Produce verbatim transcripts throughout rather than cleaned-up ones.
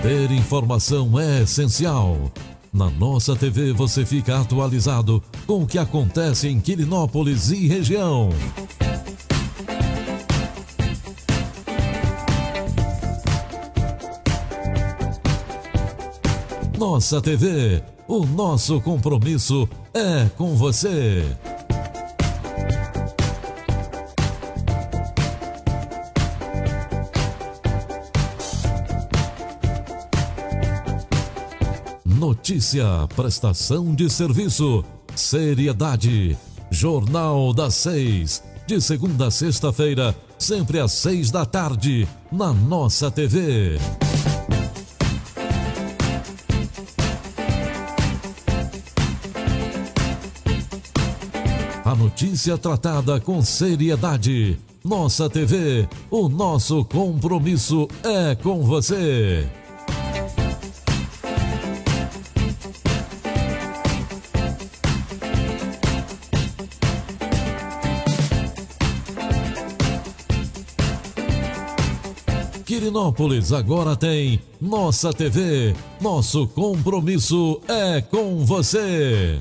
Ter informação é essencial. Na nossa T V você fica atualizado com o que acontece em Quirinópolis e região. Nossa T V, o nosso compromisso é com você. Notícia, prestação de serviço, seriedade. Jornal das Seis, de segunda a sexta-feira, sempre às seis da tarde, na nossa T V. A notícia tratada com seriedade. Nossa T V, o nosso compromisso é com você. Quirinópolis agora tem Nossa T V. Nosso compromisso é com você.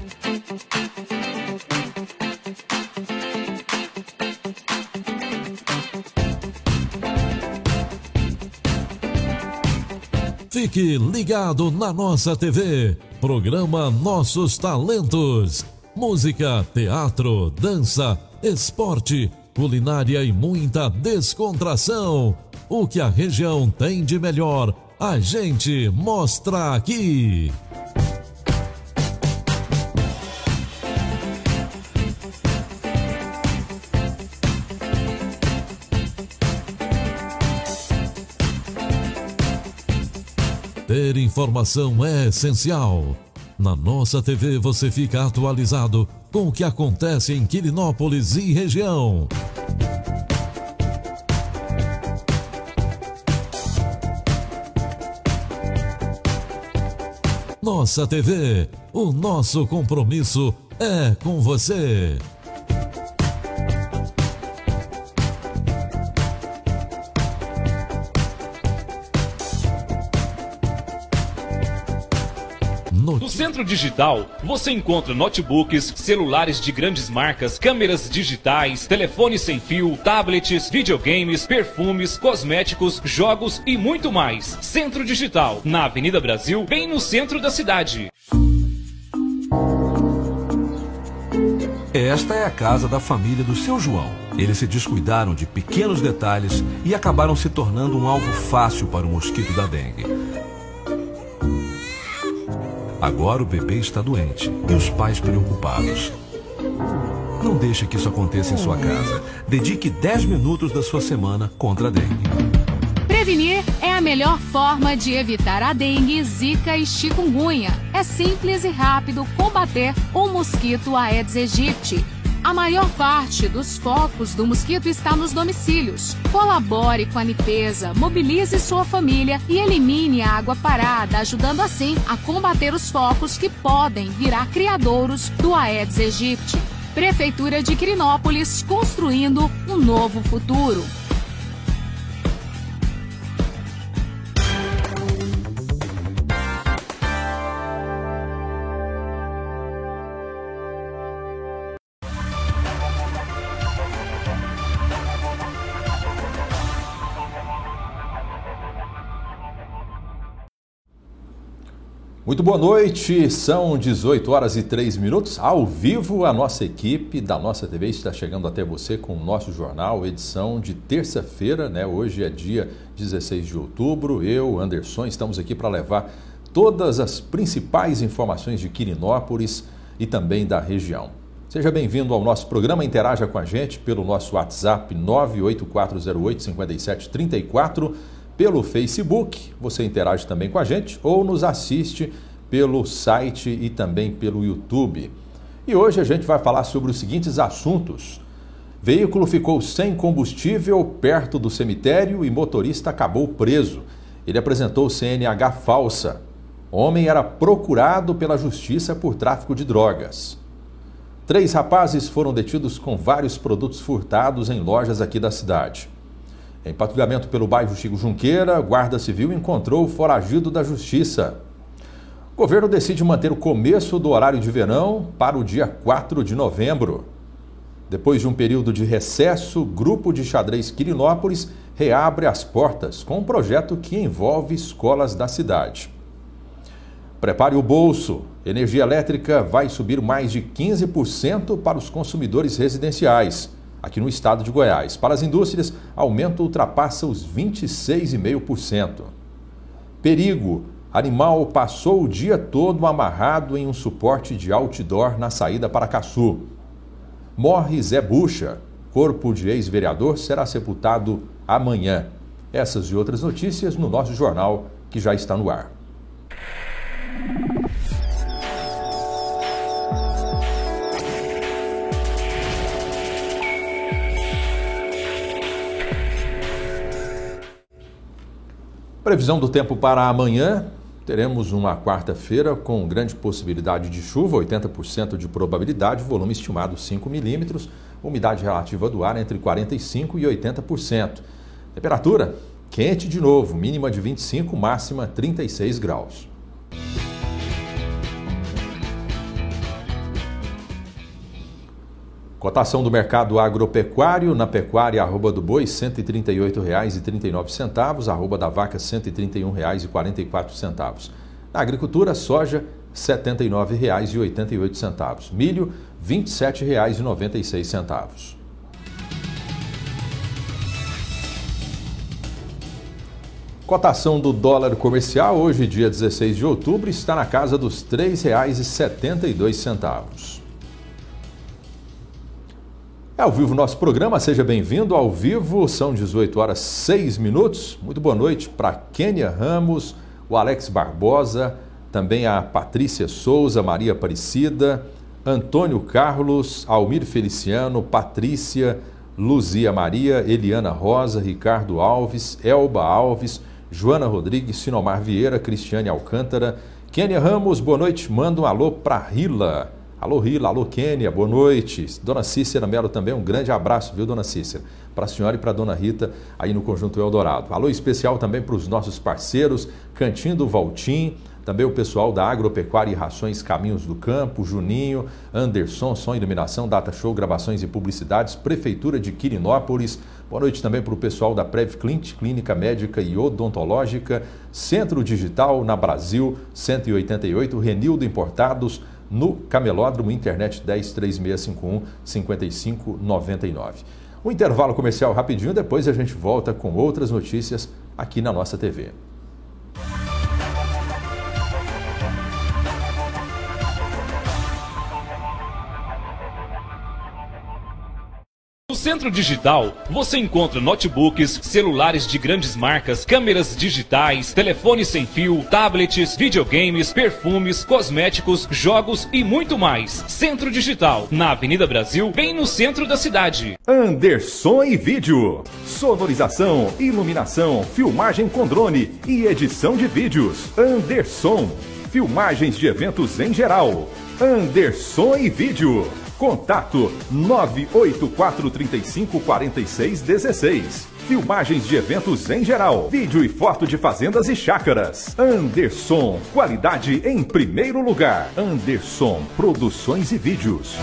Fique ligado na nossa T V. Programa Nossos Talentos. Música, teatro, dança, esporte, culinária e muita descontração. O que a região tem de melhor, a gente mostra aqui. Ter informação é essencial. Na nossa T V você fica atualizado com o que acontece em Quirinópolis e região. Nossa T V, o nosso compromisso é com você. No Centro Digital, você encontra notebooks, celulares de grandes marcas, câmeras digitais, telefones sem fio, tablets, videogames, perfumes, cosméticos, jogos e muito mais. Centro Digital, na Avenida Brasil, bem no centro da cidade. Esta é a casa da família do seu João. Eles se descuidaram de pequenos detalhes e acabaram se tornando um alvo fácil para o mosquito da dengue. Agora o bebê está doente e os pais preocupados. Não deixe que isso aconteça em sua casa. Dedique dez minutos da sua semana contra a dengue. Prevenir é a melhor forma de evitar a dengue, zika e chikungunya. É simples e rápido combater o mosquito Aedes aegypti. A maior parte dos focos do mosquito está nos domicílios. Colabore com a limpeza, mobilize sua família e elimine a água parada, ajudando assim a combater os focos que podem virar criadouros do Aedes aegypti. Prefeitura de Quirinópolis, construindo um novo futuro. Muito boa noite, são dezoito horas e três minutos, ao vivo a nossa equipe da nossa T V está chegando até você com o nosso jornal, edição de terça-feira, né? Hoje é dia dezesseis de outubro, eu, Anderson, estamos aqui para levar todas as principais informações de Quirinópolis e também da região. Seja bem-vindo ao nosso programa, interaja com a gente pelo nosso WhatsApp nove oito quatro zero oito cinco sete três quatro, pelo Facebook, você interage também com a gente ou nos assiste pelo site e também pelo YouTube. E hoje a gente vai falar sobre os seguintes assuntos. Veículo ficou sem combustível perto do cemitério e motorista acabou preso. Ele apresentou C N H falsa. Homem era procurado pela justiça por tráfico de drogas. Três rapazes foram detidos com vários produtos furtados em lojas aqui da cidade. Em patrulhamento pelo bairro Chico Junqueira, Guarda Civil encontrou o foragido da Justiça. O governo decide manter o começo do horário de verão para o dia quatro de novembro. Depois de um período de recesso, o Grupo de Xadrez Quirinópolis reabre as portas com um projeto que envolve escolas da cidade. Prepare o bolso. Energia elétrica vai subir mais de quinze por cento para os consumidores residenciais, aqui no estado de Goiás. Para as indústrias, aumento ultrapassa os vinte e seis vírgula cinco por cento. Perigo. Animal passou o dia todo amarrado em um suporte de outdoor na saída para Caçu. Morre Zé Bucha. Corpo de ex-vereador será sepultado amanhã. Essas e outras notícias no nosso jornal, que já está no ar. Previsão do tempo para amanhã. Teremos uma quarta-feira com grande possibilidade de chuva, oitenta por cento de probabilidade, volume estimado cinco milímetros, umidade relativa do ar entre quarenta e cinco por cento e oitenta por cento. Temperatura quente de novo, mínima de vinte e cinco, máxima trinta e seis graus. Cotação do mercado agropecuário, na pecuária, arroba do boi, cento e trinta e oito reais e trinta e nove centavos, arroba da vaca, cento e trinta e um reais e quarenta e quatro centavos. Na agricultura, soja, setenta e nove reais e oitenta e oito centavos. Milho, vinte e sete reais e noventa e seis centavos. Cotação do dólar comercial, hoje, dia dezesseis de outubro, está na casa dos três reais e setenta e dois centavos. É ao vivo nosso programa, seja bem-vindo ao vivo, são dezoito horas e seis minutos. Muito boa noite para Kênia Ramos, o Alex Barbosa, também a Patrícia Souza, Maria Aparecida, Antônio Carlos, Almir Feliciano, Patrícia, Luzia Maria, Eliana Rosa, Ricardo Alves, Elba Alves, Joana Rodrigues, Sinomar Vieira, Cristiane Alcântara. Kênia Ramos, boa noite, manda um alô para Rila. Alô Rila, alô Kênia, boa noite. Dona Cícera Melo também, um grande abraço, viu, Dona Cícera? Para a senhora e para a Dona Rita, aí no Conjunto Eldorado. Alô especial também para os nossos parceiros, Cantinho do Valtim, também o pessoal da Agropecuária e Rações Caminhos do Campo, Juninho, Anderson, Som e Iluminação, Data Show, Gravações e Publicidades, Prefeitura de Quirinópolis. Boa noite também para o pessoal da Prevclint, Clínica Médica e Odontológica, Centro Digital na Brasil, cento e oitenta e oito, Renildo Importados, no Camelódromo, internet dez, três seis cinco um, cinco cinco nove nove. Um intervalo comercial rapidinho, depois a gente volta com outras notícias aqui na nossa T V. No Centro Digital, você encontra notebooks, celulares de grandes marcas, câmeras digitais, telefones sem fio, tablets, videogames, perfumes, cosméticos, jogos e muito mais. Centro Digital, na Avenida Brasil, bem no centro da cidade. Anderson e Vídeo. Sonorização, iluminação, filmagem com drone e edição de vídeos. Anderson. Filmagens de eventos em geral. Anderson e Vídeo. Contato nove oito quatro três cinco quatro seis um seis. Filmagens de eventos em geral. Vídeo e foto de fazendas e chácaras. Anderson. Qualidade em primeiro lugar. Anderson Produções e Vídeos.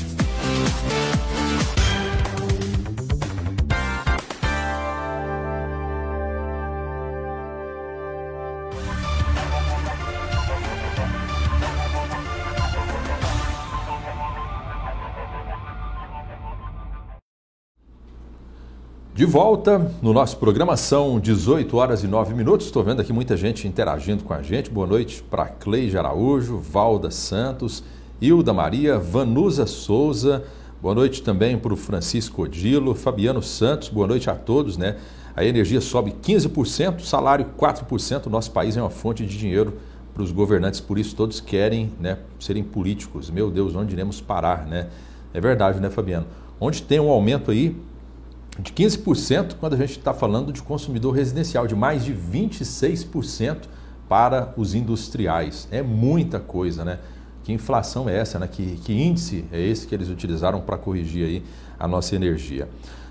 De volta no nosso programa, são dezoito horas e nove minutos. Estou vendo aqui muita gente interagindo com a gente. Boa noite para Cleide Araújo, Valda Santos, Hilda Maria, Vanusa Souza. Boa noite também para o Francisco Odilo, Fabiano Santos. Boa noite a todos, né? A energia sobe quinze por cento, salário quatro por cento. O nosso país é uma fonte de dinheiro para os governantes, por isso todos querem, né, serem políticos. Meu Deus, onde iremos parar, né? É verdade, né, Fabiano? Onde tem um aumento aí de quinze por cento, quando a gente está falando de consumidor residencial, de mais de vinte e seis por cento para os industriais. É muita coisa, né? Que inflação é essa, né? Que, que índice é esse que eles utilizaram para corrigir aí a nossa energia?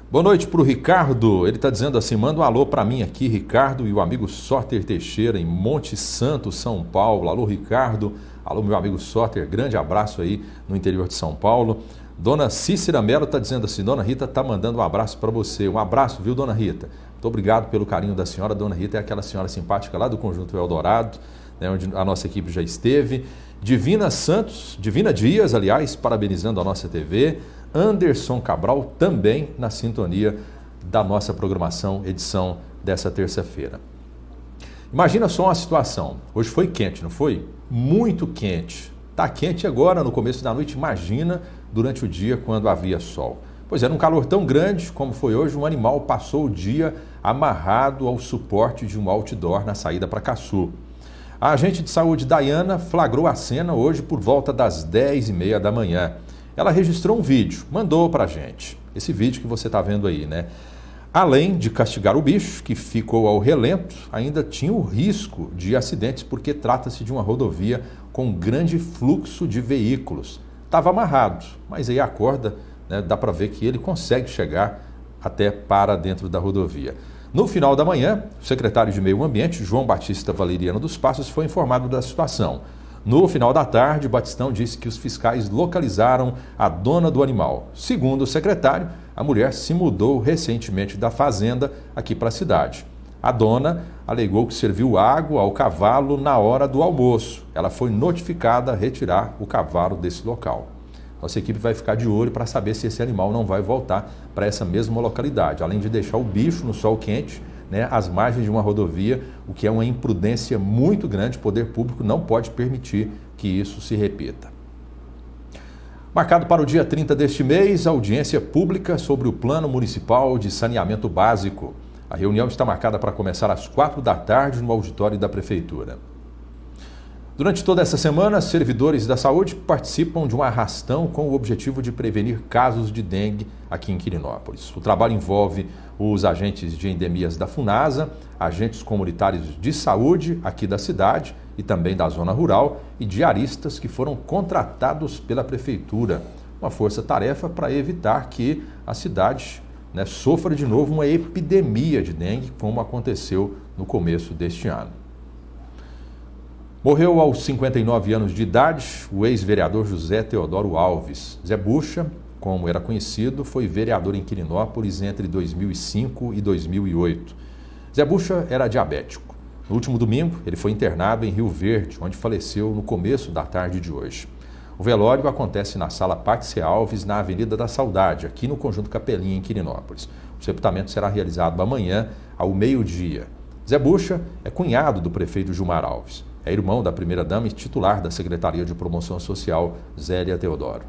Boa noite para o Ricardo, ele está dizendo assim, manda um alô para mim aqui, Ricardo e o amigo Soter Teixeira em Monte Santo, São Paulo. Alô, Ricardo, alô, meu amigo Soter, grande abraço aí no interior de São Paulo. Dona Cícera Mello está dizendo assim, Dona Rita está mandando um abraço para você. Um abraço, viu, Dona Rita? Muito obrigado pelo carinho da senhora. Dona Rita é aquela senhora simpática lá do Conjunto Eldorado, né, onde a nossa equipe já esteve. Divina Santos, Divina Dias, aliás, parabenizando a nossa T V. Anderson Cabral também na sintonia da nossa programação, edição dessa terça-feira. Imagina só uma situação. Hoje foi quente, não foi? Muito quente. Está quente agora no começo da noite, imagina durante o dia quando havia sol. Pois é, num calor tão grande como foi hoje, um animal passou o dia amarrado ao suporte de um outdoor na saída para Caçu. A agente de saúde Dayana flagrou a cena hoje por volta das dez e meia da manhã. Ela registrou um vídeo, mandou para a gente. Esse vídeo que você está vendo aí, né? Além de castigar o bicho, que ficou ao relento, ainda tinha o risco de acidentes, porque trata-se de uma rodovia com grande fluxo de veículos. Estava amarrado, mas aí a corda, né, dá para ver que ele consegue chegar até para dentro da rodovia. No final da manhã, o secretário de Meio Ambiente, João Batista Valeriano dos Passos, foi informado da situação. No final da tarde, Batistão disse que os fiscais localizaram a dona do animal. Segundo o secretário, a mulher se mudou recentemente da fazenda aqui para a cidade. A dona alegou que serviu água ao cavalo na hora do almoço. Ela foi notificada a retirar o cavalo desse local. Nossa equipe vai ficar de olho para saber se esse animal não vai voltar para essa mesma localidade, além de deixar o bicho no sol quente, né, às margens de uma rodovia, o que é uma imprudência muito grande. O poder público não pode permitir que isso se repita. Marcado para o dia trinta deste mês, a audiência pública sobre o Plano Municipal de Saneamento Básico. A reunião está marcada para começar às quatro da tarde no auditório da Prefeitura. Durante toda essa semana, servidores da saúde participam de um arrastão com o objetivo de prevenir casos de dengue aqui em Quirinópolis. O trabalho envolve os agentes de endemias da Funasa, agentes comunitários de saúde aqui da cidade e também da zona rural e diaristas que foram contratados pela Prefeitura. Uma força-tarefa para evitar que a cidade, né, sofra de novo uma epidemia de dengue, como aconteceu no começo deste ano. Morreu aos cinquenta e nove anos de idade o ex-vereador José Teodoro Alves. Zé Bucha, como era conhecido, foi vereador em Quirinópolis entre dois mil e cinco e dois mil e oito. Zé Bucha era diabético. No último domingo, ele foi internado em Rio Verde, onde faleceu no começo da tarde de hoje. O velório acontece na Sala Pátia Alves, na Avenida da Saudade, aqui no Conjunto Capelinha, em Quirinópolis. O sepultamento será realizado amanhã, ao meio-dia. Zé Bucha é cunhado do prefeito Gilmar Alves. É irmão da primeira-dama e titular da Secretaria de Promoção Social, Zélia Teodoro.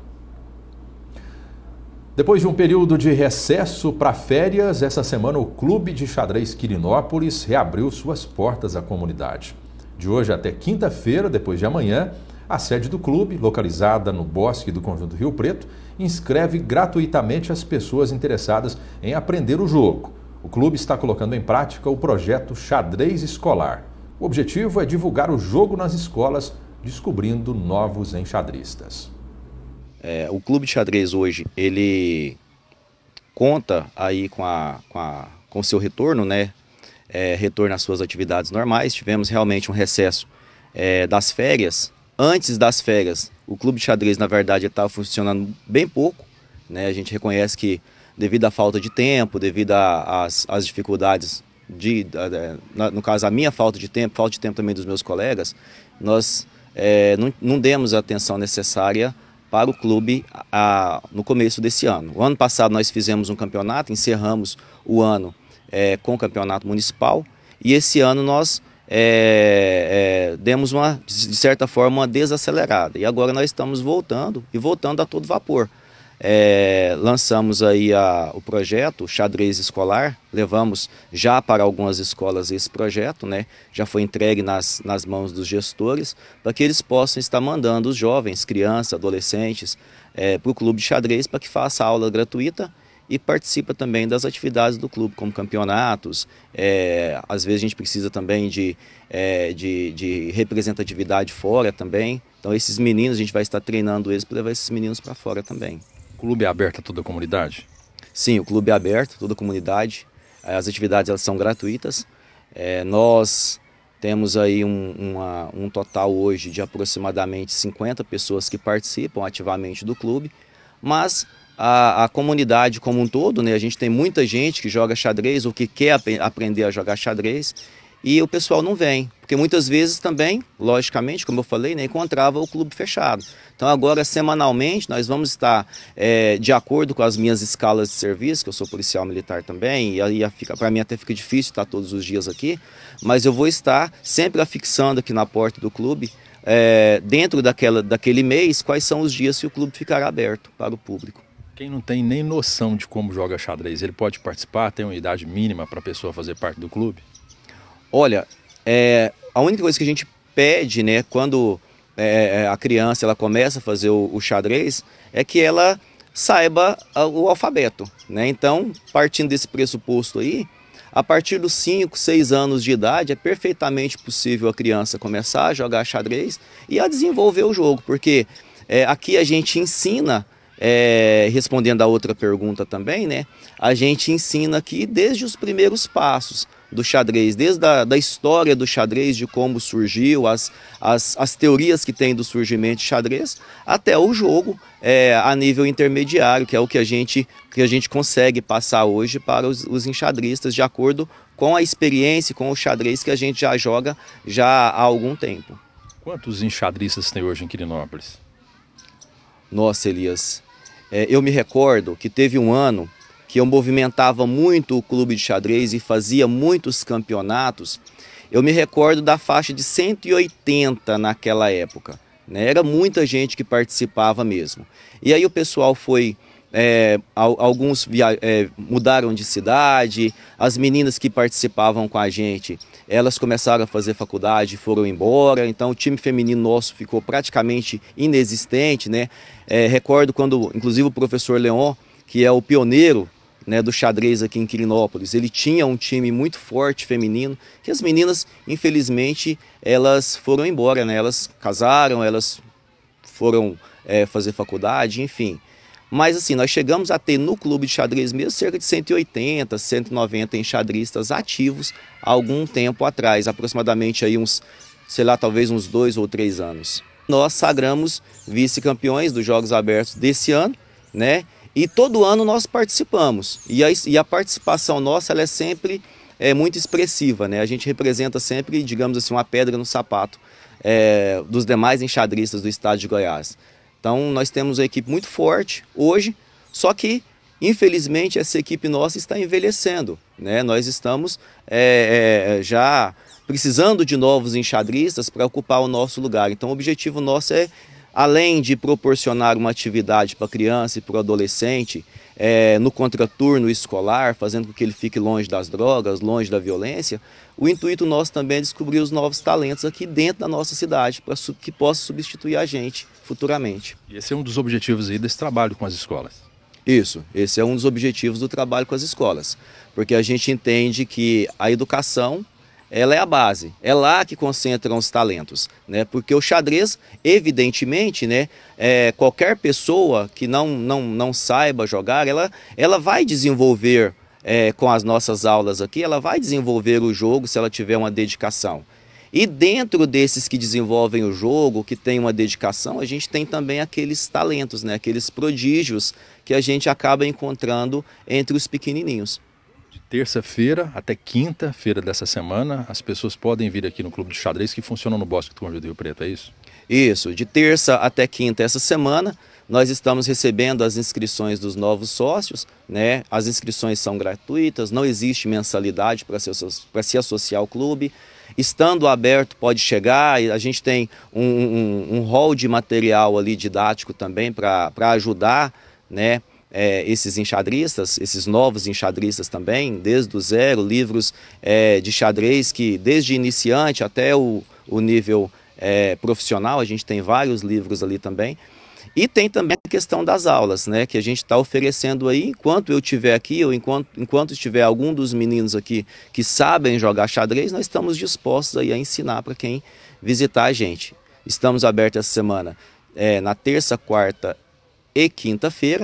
Depois de um período de recesso para férias, essa semana o Clube de Xadrez Quirinópolis reabriu suas portas à comunidade. De hoje até quinta-feira, depois de amanhã, a sede do clube, localizada no Bosque do Conjunto Rio Preto, inscreve gratuitamente as pessoas interessadas em aprender o jogo. O clube está colocando em prática o projeto Xadrez Escolar. O objetivo é divulgar o jogo nas escolas, descobrindo novos enxadristas. É, o Clube de Xadrez hoje, ele conta aí com, a, com, a, com o seu retorno, né? É, retorno às suas atividades normais. Tivemos realmente um recesso é, das férias. Antes das férias, o Clube de Xadrez, na verdade, estava funcionando bem pouco, né? A gente reconhece que, devido à falta de tempo, devido às dificuldades, de, no caso, a minha falta de tempo, falta de tempo também dos meus colegas, nós é, não, não demos a atenção necessária para o clube a, no começo desse ano. O ano passado nós fizemos um campeonato, encerramos o ano é, com o campeonato municipal, e esse ano nós é, é, demos, uma, de certa forma, uma desacelerada. E agora nós estamos voltando, e voltando a todo vapor. É, lançamos aí a, o projeto Xadrez Escolar, levamos já para algumas escolas esse projeto, né? Já foi entregue nas, nas mãos dos gestores, para que eles possam estar mandando os jovens, crianças, adolescentes, é, para o clube de xadrez, para que faça aula gratuita e participa também das atividades do clube, como campeonatos. É, às vezes a gente precisa também de, é, de, de representatividade fora também. Então esses meninos, a gente vai estar treinando eles para levar esses meninos para fora também. O clube é aberto a toda a comunidade? Sim, o clube é aberto, toda a comunidade, as atividades elas são gratuitas. É, nós temos aí um, uma, um total hoje de aproximadamente cinquenta pessoas que participam ativamente do clube, mas a, a comunidade como um todo, né, a gente tem muita gente que joga xadrez ou que quer ap aprender a jogar xadrez e o pessoal não vem, porque muitas vezes também, logicamente, como eu falei, né, encontrava o clube fechado. Então agora, semanalmente, nós vamos estar, é, de acordo com as minhas escalas de serviço, que eu sou policial militar também, e aí para mim até fica difícil estar todos os dias aqui, mas eu vou estar sempre afixando aqui na porta do clube, é, dentro daquela, daquele mês, quais são os dias que o clube ficará aberto para o público. Quem não tem nem noção de como joga xadrez, ele pode participar? Tem uma idade mínima para a pessoa fazer parte do clube? Olha, é, a única coisa que a gente pede, né, quando é, a criança ela começa a fazer o, o xadrez, é que ela saiba o alfabeto, né? Então, partindo desse pressuposto aí, a partir dos cinco, seis anos de idade, é perfeitamente possível a criança começar a jogar xadrez e a desenvolver o jogo, porque é, aqui a gente ensina, é, respondendo a outra pergunta também, né, a gente ensina aqui desde os primeiros passos do xadrez, desde a da história do xadrez, de como surgiu, as, as, as teorias que tem do surgimento de xadrez, até o jogo é, a nível intermediário, que é o que a gente, que a gente consegue passar hoje para os, os enxadristas, de acordo com a experiência, com o xadrez que a gente já joga já há algum tempo. Quantos enxadristas tem hoje em Quirinópolis? Nossa, Elias, é, eu me recordo que teve um ano que eu movimentava muito o clube de xadrez e fazia muitos campeonatos. Eu me recordo da faixa de cento e oitenta naquela época, né? Era muita gente que participava mesmo. E aí o pessoal foi, é, alguns via, é, mudaram de cidade, as meninas que participavam com a gente, elas começaram a fazer faculdade e foram embora, então o time feminino nosso ficou praticamente inexistente, né? É, recordo quando, inclusive o professor Leon, que é o pioneiro, né, do xadrez aqui em Quirinópolis, ele tinha um time muito forte feminino, que as meninas, infelizmente, elas foram embora, né? Elas casaram, elas foram é, fazer faculdade, enfim. Mas assim, nós chegamos a ter no clube de xadrez mesmo cerca de cento e oitenta, cento e noventa enxadristas ativos há algum tempo atrás, aproximadamente aí uns, sei lá, talvez uns dois ou três anos. Nós sagramos vice-campeões dos Jogos Abertos desse ano, né? E todo ano nós participamos, e a, e a participação nossa ela é sempre é, muito expressiva, né? A gente representa sempre, digamos assim, uma pedra no sapato é, dos demais enxadristas do estado de Goiás. Então nós temos uma equipe muito forte hoje, só que infelizmente essa equipe nossa está envelhecendo, né? Nós estamos é, é, já precisando de novos enxadristas para ocupar o nosso lugar. Então o objetivo nosso é, além de proporcionar uma atividade para a criança e para o adolescente, é, no contraturno escolar, fazendo com que ele fique longe das drogas, longe da violência, o intuito nosso também é descobrir os novos talentos aqui dentro da nossa cidade, para que possa substituir a gente futuramente. E esse é um dos objetivos aí desse trabalho com as escolas? Isso, esse é um dos objetivos do trabalho com as escolas, porque a gente entende que a educação ela é a base, é lá que concentram os talentos, né? Porque o xadrez, evidentemente, né, é, qualquer pessoa que não, não, não saiba jogar, ela, ela vai desenvolver, é, com as nossas aulas aqui, ela vai desenvolver o jogo se ela tiver uma dedicação. E dentro desses que desenvolvem o jogo, que tem uma dedicação, a gente tem também aqueles talentos, né, aqueles prodígios que a gente acaba encontrando entre os pequenininhos. Terça-feira até quinta-feira dessa semana, as pessoas podem vir aqui no Clube de Xadrez que funciona no Bosque do Conjunto do Rio Preto, é isso? Isso, de terça até quinta essa semana, nós estamos recebendo as inscrições dos novos sócios, né? As inscrições são gratuitas, não existe mensalidade para se, para se associar ao clube. Estando aberto, pode chegar, a gente tem um, um, um hall de material ali didático também para ajudar, né? É, esses enxadristas, esses novos enxadristas também, desde o zero, livros é, de xadrez que desde iniciante até o, o nível é, profissional, a gente tem vários livros ali também. E tem também a questão das aulas, né, que a gente está oferecendo aí, enquanto eu estiver aqui, ou enquanto, enquanto estiver algum dos meninos aqui que sabem jogar xadrez, nós estamos dispostos aí a ensinar para quem visitar a gente. Estamos abertos essa semana é, na terça, quarta e quinta-feira,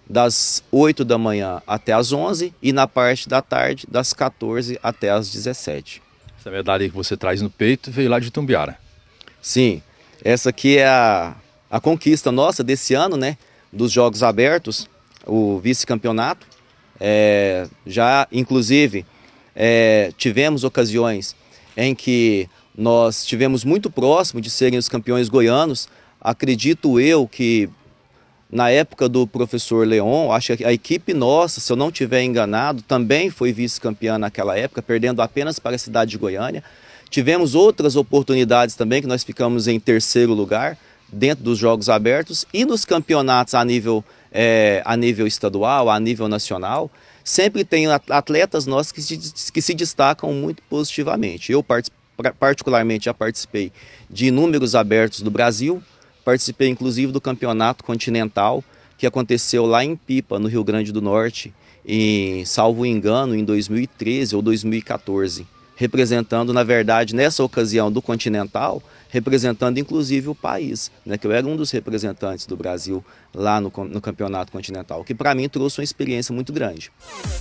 das oito da manhã até as onze e na parte da tarde das quatorze até as dezessete. Essa medalha que você traz no peito veio lá de Itumbiara. Sim, essa aqui é a, a conquista nossa desse ano, né? Dos Jogos Abertos, o vice-campeonato. É, já, inclusive, é, tivemos ocasiões em que nós tivemos muito próximo de serem os campeões goianos. Acredito eu que na época do professor Leon, acho que a equipe nossa, se eu não estiver enganado, também foi vice-campeã naquela época, perdendo apenas para a cidade de Goiânia. Tivemos outras oportunidades também, que nós ficamos em terceiro lugar dentro dos Jogos Abertos e nos campeonatos a nível, é, a nível estadual, a nível nacional. Sempre tem atletas nossos que se, que se destacam muito positivamente. Eu particularmente já participei de inúmeros abertos do Brasil. Participei inclusive do campeonato continental que aconteceu lá em Pipa, no Rio Grande do Norte, em, salvo engano, em dois mil e treze ou dois mil e quatorze. Representando, na verdade, nessa ocasião do continental, representando inclusive o país, né, que eu era um dos representantes do Brasil lá no, no campeonato continental, que para mim trouxe uma experiência muito grande.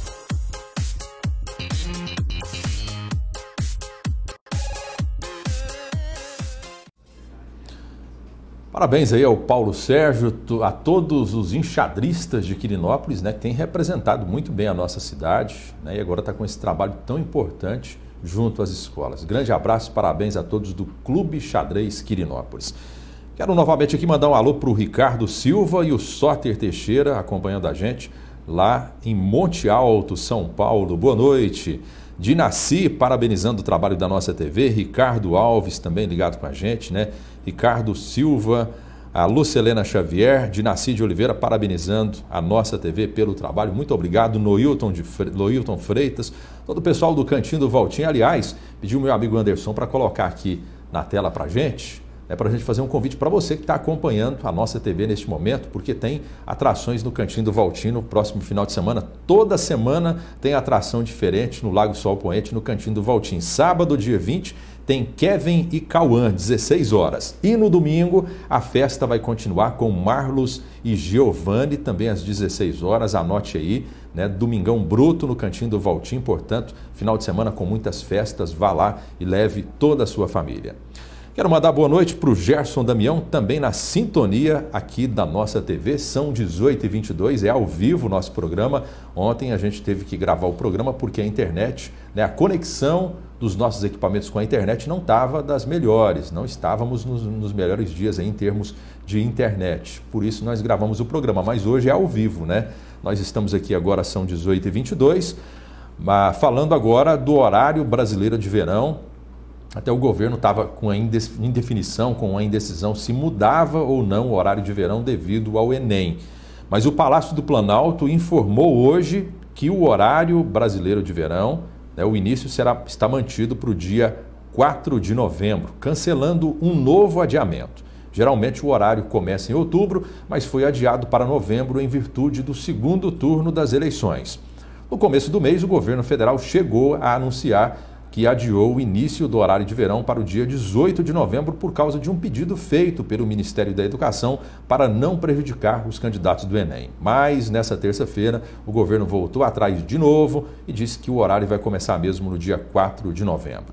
Parabéns aí ao Paulo Sérgio, a todos os enxadristas de Quirinópolis, né, que têm representado muito bem a nossa cidade, né, e agora está com esse trabalho tão importante junto às escolas. Grande abraço, parabéns a todos do Clube Xadrez Quirinópolis. Quero novamente aqui mandar um alô para o Ricardo Silva e o Sóter Teixeira acompanhando a gente lá em Monte Alto, São Paulo. Boa noite. Dinaci parabenizando o trabalho da nossa T V, Ricardo Alves também ligado com a gente, né? Ricardo Silva, a Lucelena Xavier, Dinaci de Oliveira parabenizando a nossa T V pelo trabalho. Muito obrigado, Noilton, de Fre... Noilton Freitas, todo o pessoal do Cantinho do Valtinho. Aliás, pediu o meu amigo Anderson para colocar aqui na tela para a gente, é para a gente fazer um convite para você que está acompanhando a nossa T V neste momento, porque tem atrações no Cantinho do Valtinho no próximo final de semana. Toda semana tem atração diferente no Lago Sol Poente, no Cantinho do Valtinho. Sábado, dia vinte, tem Kevin e Cauã, dezesseis horas. E no domingo, a festa vai continuar com Marlos e Giovanni, também às dezesseis horas. Anote aí, né? Domingão bruto no Cantinho do Valtinho, portanto, final de semana com muitas festas. Vá lá e leve toda a sua família. Quero mandar boa noite para o Gerson Damião, também na sintonia aqui da nossa T V. São dezoito e vinte e dois, é ao vivo o nosso programa. Ontem a gente teve que gravar o programa porque a internet, né, a conexão dos nossos equipamentos com a internet não estava das melhores, não estávamos nos, nos melhores dias aí em termos de internet. Por isso nós gravamos o programa, mas hoje é ao vivo, né? Nós estamos aqui agora, são dezoito e vinte e dois, mas falando agora do horário brasileiro de verão. Até o governo estava com a indefinição, com a indecisão se mudava ou não o horário de verão devido ao Enem. Mas o Palácio do Planalto informou hoje que o horário brasileiro de verão, né, o início será, está mantido para o dia quatro de novembro, cancelando um novo adiamento. Geralmente o horário começa em outubro, mas foi adiado para novembro em virtude do segundo turno das eleições. No começo do mês, o governo federal chegou a anunciar que adiou o início do horário de verão para o dia dezoito de novembro por causa de um pedido feito pelo Ministério da Educação para não prejudicar os candidatos do Enem. Mas, nessa terça-feira, o governo voltou atrás de novo e disse que o horário vai começar mesmo no dia quatro de novembro.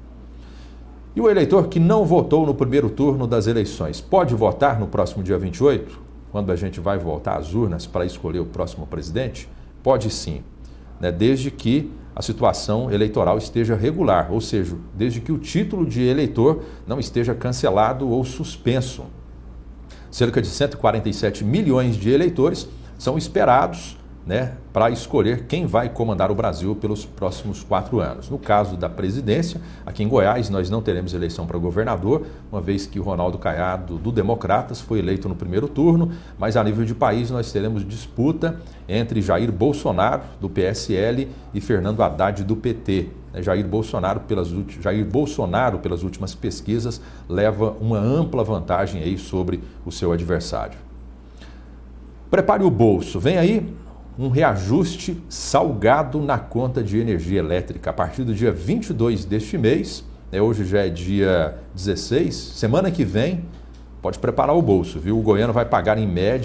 E o eleitor que não votou no primeiro turno das eleições pode votar no próximo dia vinte e oito, quando a gente vai voltar às urnas para escolher o próximo presidente? Pode sim, né? Desde que a situação eleitoral esteja regular, ou seja, desde que o título de eleitor não esteja cancelado ou suspenso. Cerca de cento e quarenta e sete milhões de eleitores são esperados, né, para escolher quem vai comandar o Brasil pelos próximos quatro anos. No caso da presidência, aqui em Goiás nós não teremos eleição para governador, uma vez que o Ronaldo Caiado, do Democratas, foi eleito no primeiro turno, mas a nível de país nós teremos disputa entre Jair Bolsonaro, do P S L, e Fernando Haddad, do P T. Jair Bolsonaro, pelas, Jair Bolsonaro, pelas últimas pesquisas, leva uma ampla vantagem aí sobre o seu adversário. Prepare o bolso, vem aí um reajuste salgado na conta de energia elétrica. A partir do dia vinte e dois deste mês, né, hoje já é dia dezesseis, semana que vem, pode preparar o bolso, viu? O goiano vai pagar em média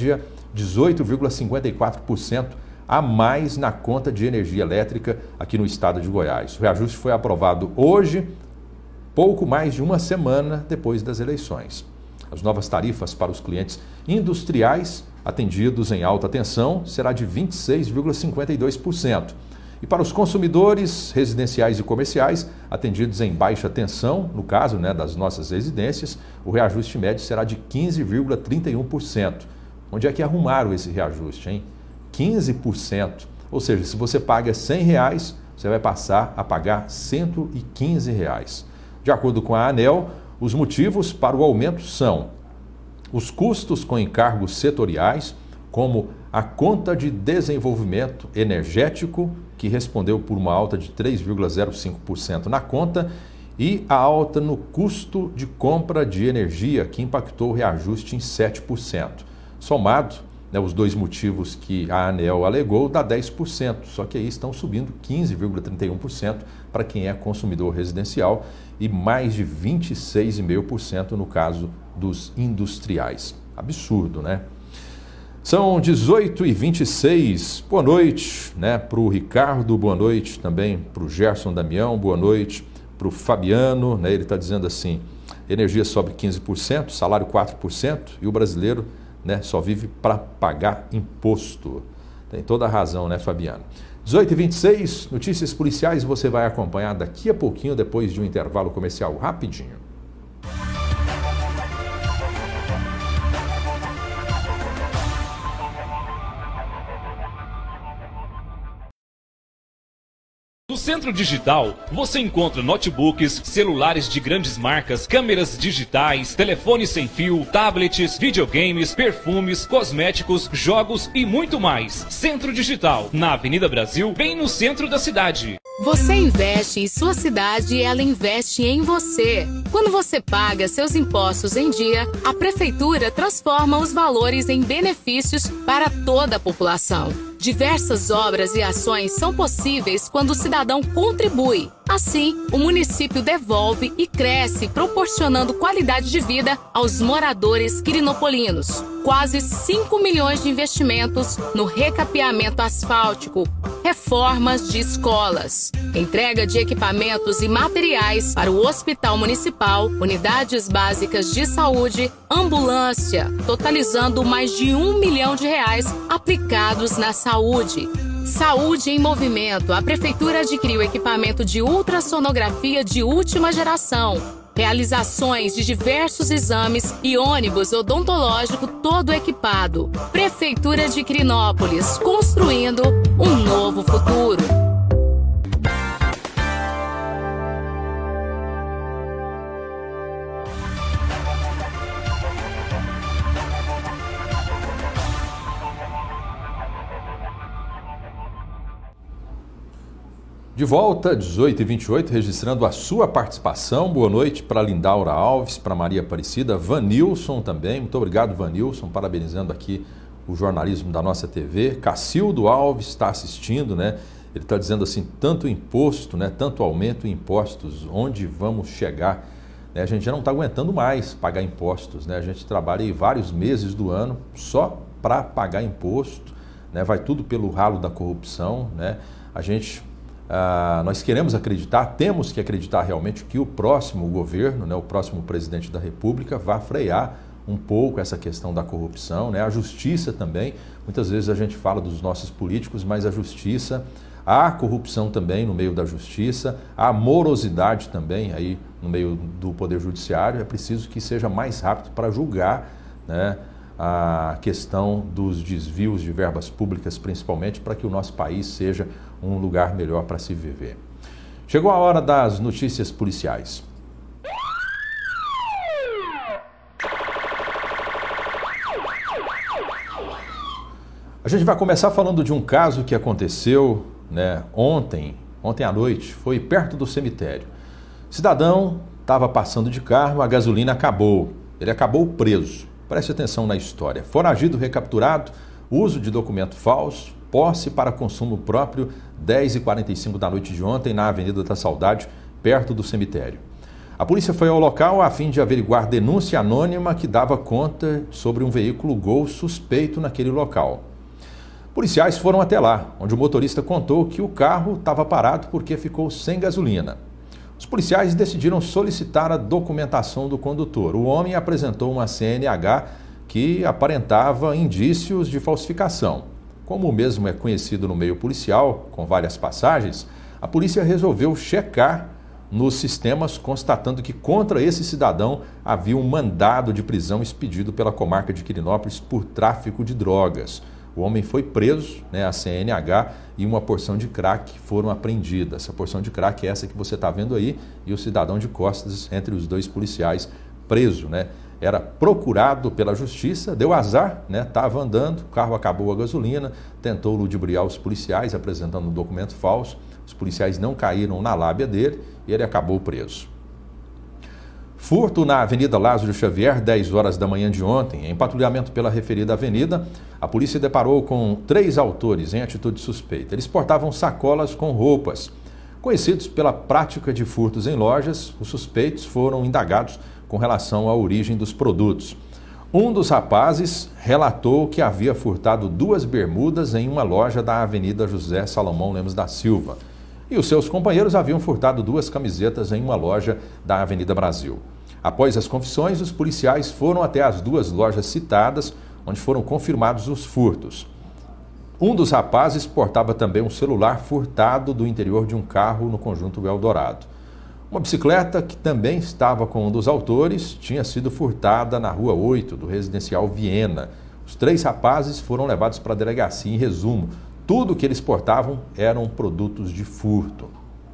dezoito vírgula cinquenta e quatro por cento a mais na conta de energia elétrica aqui no estado de Goiás. O reajuste foi aprovado hoje, pouco mais de uma semana depois das eleições. As novas tarifas para os clientes industriais atendidos em alta tensão será de vinte e seis vírgula cinquenta e dois por cento. E para os consumidores residenciais e comerciais atendidos em baixa tensão, no caso né, das nossas residências, o reajuste médio será de quinze vírgula trinta e um por cento. Onde é que arrumaram esse reajuste, hein? quinze por cento. Ou seja, se você paga cem reais, você vai passar a pagar cento e quinze reais. De acordo com a ANEEL, os motivos para o aumento são os custos com encargos setoriais, como a conta de desenvolvimento energético, que respondeu por uma alta de três vírgula zero cinco por cento na conta, e a alta no custo de compra de energia, que impactou o reajuste em sete por cento. Somado, né, os dois motivos que a ANEEL alegou, dá dez por cento, só que aí estão subindo quinze vírgula trinta e um por cento para quem é consumidor residencial e mais de vinte e seis vírgula cinco por cento no caso dos industriais. Absurdo, né? São dezoito e vinte e seis. Boa noite, né, para o Ricardo, boa noite também para o Gerson Damião, boa noite para o Fabiano, né, ele está dizendo assim, energia sobe quinze por cento, salário quatro por cento e o brasileiro, né, só vive para pagar imposto. Tem toda a razão, né, Fabiano? dezoito e vinte e seis, notícias policiais você vai acompanhar daqui a pouquinho, depois de um intervalo comercial rapidinho. No Centro Digital, você encontra notebooks, celulares de grandes marcas, câmeras digitais, telefones sem fio, tablets, videogames, perfumes, cosméticos, jogos e muito mais. Centro Digital, na Avenida Brasil, bem no centro da cidade. Você investe em sua cidade e ela investe em você. Quando você paga seus impostos em dia, a Prefeitura transforma os valores em benefícios para toda a população. Diversas obras e ações são possíveis quando o cidadão contribui. Assim, o município devolve e cresce, proporcionando qualidade de vida aos moradores quirinopolinos. Quase cinco milhões de investimentos no recapeamento asfáltico, reformas de escolas, entrega de equipamentos e materiais para o Hospital Municipal, unidades básicas de saúde, ambulância, totalizando mais de um milhão de reais aplicados na saúde. Saúde em Movimento. A Prefeitura adquiriu equipamento de ultrassonografia de última geração, realizações de diversos exames e ônibus odontológico todo equipado. Prefeitura de Quirinópolis, construindo um novo futuro. De volta, dezoito e vinte e oito, registrando a sua participação. Boa noite para Lindaura Alves, para Maria Aparecida, Vanilson também. Muito obrigado, Vanilson, parabenizando aqui o jornalismo da nossa T V. Cacildo Alves está assistindo, né? Ele está dizendo assim, tanto imposto, né? Tanto aumento em impostos, onde vamos chegar? Né? A gente já não está aguentando mais pagar impostos, né? A gente trabalha aí vários meses do ano só para pagar imposto, né? Vai tudo pelo ralo da corrupção, né? A gente... Uh, nós queremos acreditar, temos que acreditar realmente que o próximo governo, né, o próximo presidente da República vá frear um pouco essa questão da corrupção, né, a justiça também. Muitas vezes a gente fala dos nossos políticos, mas a justiça, há corrupção também no meio da justiça, há morosidade também aí no meio do Poder Judiciário. É preciso que seja mais rápido para julgar, né, a questão dos desvios de verbas públicas, principalmente, para que o nosso país seja um lugar melhor para se viver. Chegou a hora das notícias policiais. A gente vai começar falando de um caso que aconteceu, né, ontem, ontem à noite, foi perto do cemitério. O cidadão estava passando de carro, a gasolina acabou, ele acabou preso. Preste atenção na história. Foragido recapturado, uso de documento falso, posse para consumo próprio, dez e quarenta e cinco da noite de ontem, na Avenida da Saudade, perto do cemitério. A polícia foi ao local a fim de averiguar denúncia anônima que dava conta sobre um veículo Gol suspeito naquele local. Policiais foram até lá, onde o motorista contou que o carro estava parado porque ficou sem gasolina. Os policiais decidiram solicitar a documentação do condutor. O homem apresentou uma C N H que aparentava indícios de falsificação. Como o mesmo é conhecido no meio policial, com várias passagens, a polícia resolveu checar nos sistemas, constatando que contra esse cidadão havia um mandado de prisão expedido pela comarca de Quirinópolis por tráfico de drogas. O homem foi preso, né, a C N H, e uma porção de crack foram apreendidas. Essa porção de crack é essa que você está vendo aí, e o cidadão de costas entre os dois policiais preso, né? Era procurado pela justiça, deu azar, né? Estava andando, o carro acabou a gasolina, tentou ludibriar os policiais apresentando um documento falso. Os policiais não caíram na lábia dele e ele acabou preso. Furto na Avenida Lázaro Xavier, dez horas da manhã de ontem. Em patrulhamento pela referida avenida, a polícia deparou com três autores em atitude suspeita. Eles portavam sacolas com roupas. Conhecidos pela prática de furtos em lojas, os suspeitos foram indagados com relação à origem dos produtos. Um dos rapazes relatou que havia furtado duas bermudas em uma loja da Avenida José Salomão Lemos da Silva. E os seus companheiros haviam furtado duas camisetas em uma loja da Avenida Brasil. Após as confissões, os policiais foram até as duas lojas citadas, onde foram confirmados os furtos. Um dos rapazes portava também um celular furtado do interior de um carro no conjunto Eldorado. Uma bicicleta, que também estava com um dos autores, tinha sido furtada na Rua oito, do residencial Viena. Os três rapazes foram levados para a delegacia. Em resumo, tudo que eles portavam eram produtos de furto.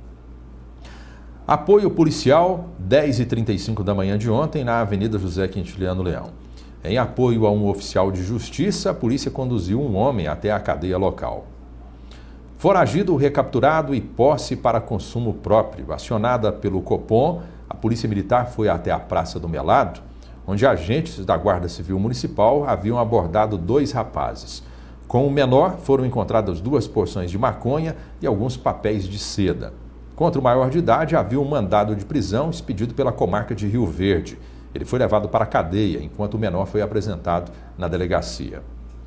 Apoio policial, dez e trinta e cinco da manhã de ontem, na Avenida José Quintiliano Leão. Em apoio a um oficial de justiça, a polícia conduziu um homem até a cadeia local. Foragido recapturado e posse para consumo próprio. Acionada pelo Copom, a Polícia Militar foi até a Praça do Melado, onde agentes da Guarda Civil Municipal haviam abordado dois rapazes. Com o menor, foram encontradas duas porções de maconha e alguns papéis de seda. Contra o maior de idade, havia um mandado de prisão expedido pela comarca de Rio Verde. Ele foi levado para a cadeia, enquanto o menor foi apresentado na delegacia.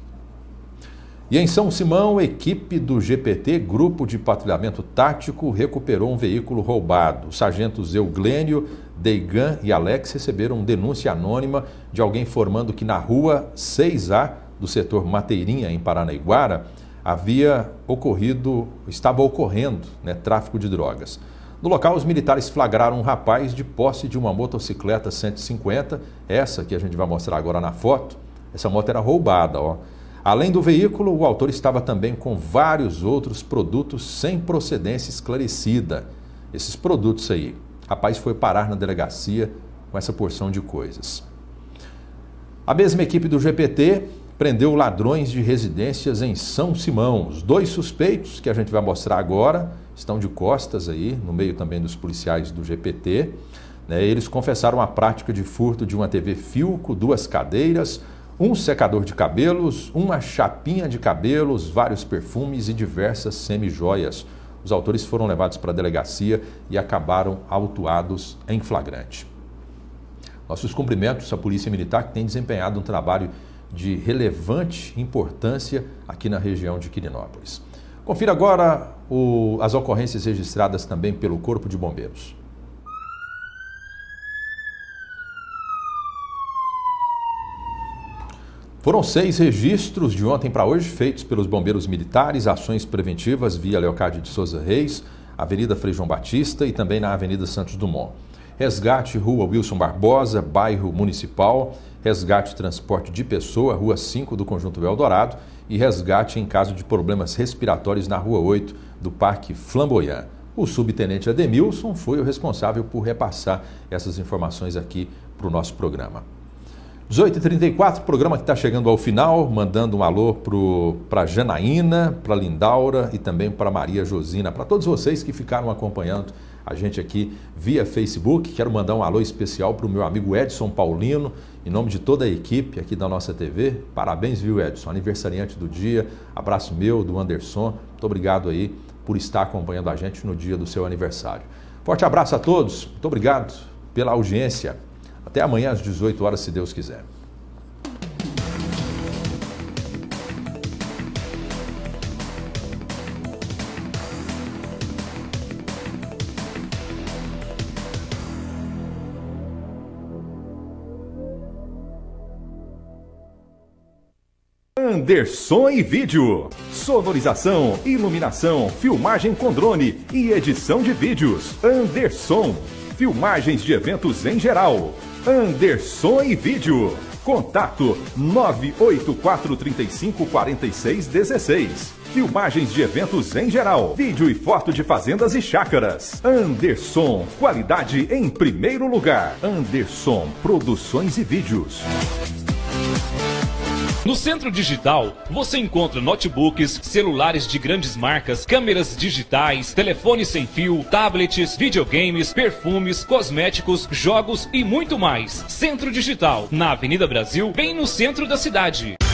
E em São Simão, a equipe do G P T, Grupo de Patrulhamento Tático, recuperou um veículo roubado. Os sargentos Euglênio, Deigan e Alex receberam denúncia anônima de alguém informando que na rua seis A, do setor Mateirinha, em Paranaiguara, havia ocorrido, estava ocorrendo, né, tráfico de drogas. No local, os militares flagraram um rapaz de posse de uma motocicleta cento e cinquenta, essa que a gente vai mostrar agora na foto. Essa moto era roubada, ó. Além do veículo, o autor estava também com vários outros produtos sem procedência esclarecida. Esses produtos aí, o rapaz foi parar na delegacia com essa porção de coisas. A mesma equipe do G P T prendeu ladrões de residências em São Simão. Os dois suspeitos, que a gente vai mostrar agora, estão de costas aí, no meio também dos policiais do G P T. Né? Eles confessaram a prática de furto de uma T V Philco, duas cadeiras, um secador de cabelos, uma chapinha de cabelos, vários perfumes e diversas semijoias. Os autores foram levados para a delegacia e acabaram autuados em flagrante. Nossos cumprimentos à Polícia Militar, que tem desempenhado um trabalho de relevante importância aqui na região de Quirinópolis. Confira agora o, as ocorrências registradas também pelo Corpo de Bombeiros. Foram seis registros de ontem para hoje feitos pelos bombeiros militares, ações preventivas via Leocádio de Souza Reis, Avenida Frei João Batista e também na Avenida Santos Dumont. Resgate Rua Wilson Barbosa, bairro Municipal, resgate transporte de pessoa, Rua cinco do Conjunto Eldorado e resgate em caso de problemas respiratórios na Rua oito do Parque Flamboyant. O subtenente Ademilson foi o responsável por repassar essas informações aqui para o nosso programa. dezoito e trinta e quatro, programa que está chegando ao final, mandando um alô para a Janaína, para a Lindaura e também para a Maria Josina, para todos vocês que ficaram acompanhando a gente aqui via Facebook. Quero mandar um alô especial para o meu amigo Edson Paulino, em nome de toda a equipe aqui da nossa T V. Parabéns, viu, Edson? Aniversariante do dia, abraço meu, do Anderson, muito obrigado aí por estar acompanhando a gente no dia do seu aniversário. Forte abraço a todos, muito obrigado pela audiência. Até amanhã às dezoito horas, se Deus quiser. Anderson e Vídeo. Sonorização, iluminação, filmagem com drone e edição de vídeos. Anderson. Filmagens de eventos em geral. Anderson e Vídeo. Contato nove oito quatro três cinco quatro seis um seis. Filmagens de eventos em geral. Vídeo e foto de fazendas e chácaras. Anderson. Qualidade em primeiro lugar. Anderson Produções e Vídeos. No Centro Digital, você encontra notebooks, celulares de grandes marcas, câmeras digitais, telefones sem fio, tablets, videogames, perfumes, cosméticos, jogos e muito mais. Centro Digital, na Avenida Brasil, bem no centro da cidade.